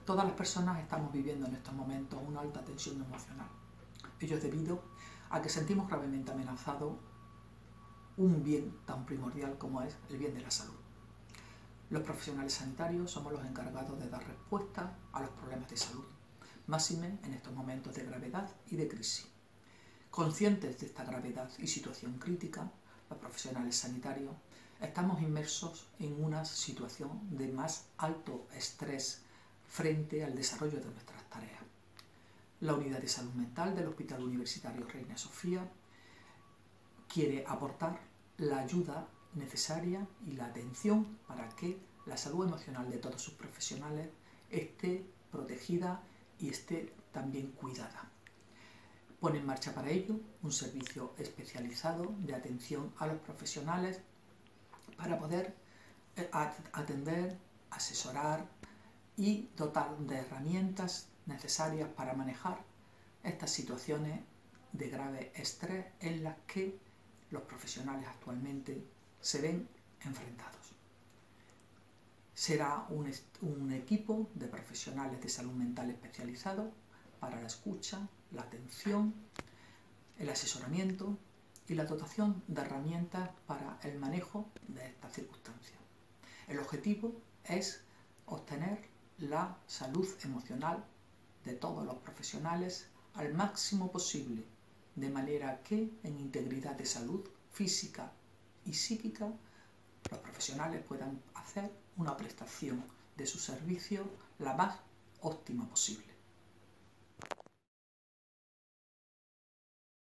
Todas las personas estamos viviendo en estos momentos una alta tensión emocional. Ello es debido a que sentimos gravemente amenazado un bien tan primordial como es el bien de la salud. Los profesionales sanitarios somos los encargados de dar respuesta a los problemas de salud, máxime en estos momentos de gravedad y de crisis. Conscientes de esta gravedad y situación crítica, los profesionales sanitarios estamos inmersos en una situación de más alto estrés frente al desarrollo de nuestras tareas. La Unidad de Salud Mental del Hospital Universitario Reina Sofía quiere aportar la ayuda necesaria y la atención para que la salud emocional de todos sus profesionales esté protegida y esté también cuidada. Pone en marcha para ello un servicio especializado de atención a los profesionales para poder atender, asesorar y dotar de herramientas necesarias para manejar estas situaciones de grave estrés en las que los profesionales actualmente se ven enfrentados. Será un equipo de profesionales de salud mental especializados para la escucha, la atención, el asesoramiento y la dotación de herramientas para el manejo de estas circunstancias. El objetivo es obtener la salud emocional de todos los profesionales al máximo posible, de manera que en integridad de salud física y psíquica los profesionales puedan hacer una prestación de su servicio la más óptima posible.